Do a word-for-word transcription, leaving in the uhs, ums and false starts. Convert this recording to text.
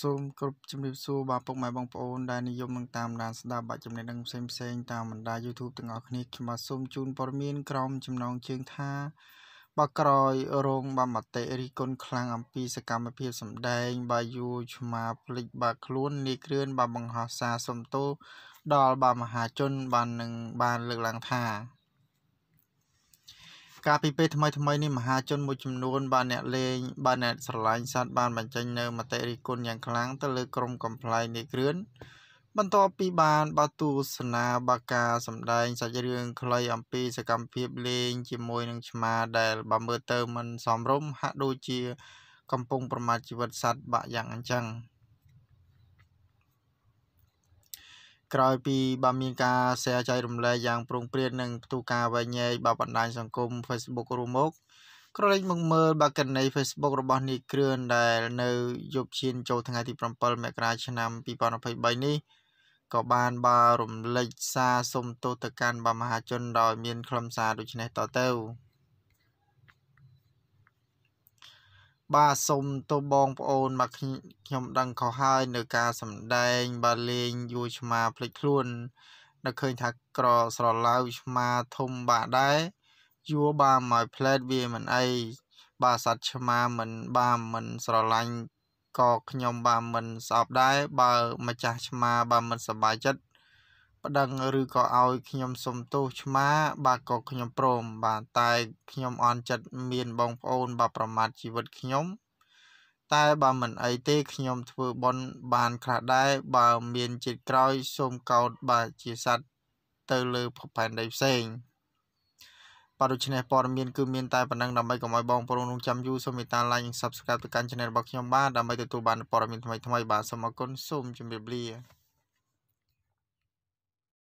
សូមគោរពជំរាបសួរបាទពុកម៉ែបងប្អូនដែលនិយមនឹងតាមដានស្ដាប់បាច់ចំណេះដឹងផ្សេងផ្សេងតាមបណ្ដា YouTube ទាំងអស់គ្នាខ្ញុំបាទសូមជូនព័ត៌មានក្រុមចំណងជើងថាបើក្រោយរងបាមតិរិះគន់ខ្លាំងអំពីសកម្មភាពសម្ដែងបាយូឆ្មាភ្លេចបាខ្លួននេះគ្រឿនបាបង្ហោះសារសុំទោសដល់បាមហាជនបាននឹងបានលើកឡើងថាកាលពីពេលថ្មីថ្មីនេះមហាជនមួយចំនួនបានអ្នកលេងបានអ្នកស្រឡាញ់សត្វបានបញ្ចេញនៅមតិរិះគន់យ៉ាងខ្លាំងទៅលើក្រុមកំប្លែងនេះគ្រឿនបន្ទាប់ពីបានបើទស្សនាបាការសម្ដែងសាច់រឿងខ្លីអំពីសកម្មភាពលេងជាមួយនឹងឆ្មាដែលបើមើលទៅមិនសមរម្យហាក់ដូចជាកំពុងប្រមាថជីវិតសត្វបាក់យ៉ាងអញ្ចឹងក្រោយពីបានមានការ share ចែករំលែកយ៉ាងព្រោងព្រាតនិងផ្ទុះការវែងញែកបើបណ្ដាញសង្គម Facebook រួមមកក្រឡេកមកមើលបាកណី Facebook របស់នីគ្រឿនដែលនៅយប់ឈានចូលថ្ងៃទី7មករាឆ្នាំ2023នេះក៏បានបើរំលេចសារសុំទោសទៅកាន់បាមហាជនដោយមានខ្លឹមសារដូចនេះតទៅបាទសូមទោសបងប្អូនមកខ្ញុំដឹងខុសហើយនៅការសម្ដែងបើលេងយួរឆ្មាភ្លេចខ្លួននៅឃើញថាក្រស្រឡៅឆ្មាធំបាក់ដែរយួរបាមកផ្លែតវាមិនអីបាទសត្វឆ្មាមិនបាមិនស្រឡាញ់ក៏ខ្ញុំបាមិនស្អប់ដែរបើម្ចាស់ឆ្មាបាមិនសប្បាយចិត្តប្តឹងឬក៏ឲ្យខ្ញុំសុំទោសឆ្មាបាទក៏ខ្ញុំព្រមបាទតែខ្ញុំអន់ចិត្តមានបងប្អូនបាទប្រមាថជីវិតខ្ញុំតែបើមិនអីទេខ្ញុំធ្វើបន់បានខ្លះដែរបើមានជាតិក្រោយសូមកោតបាទជាសត្វទៅលើភពផែនដីផ្សេងបាទដូច្នេះព័ត៌មានគឺមានតែប៉ុណ្ណឹងដើម្បីកុំឲ្យបងប្អូនរងចាំយូរសូមមេត្តា like និង Subscribe ទៅកាន់ Channel របស់ខ្ញុំបាទដើម្បីទទួលបានព័ត៌មានថ្មីៗបាទសូមអរគុណសូមជម្រាបលា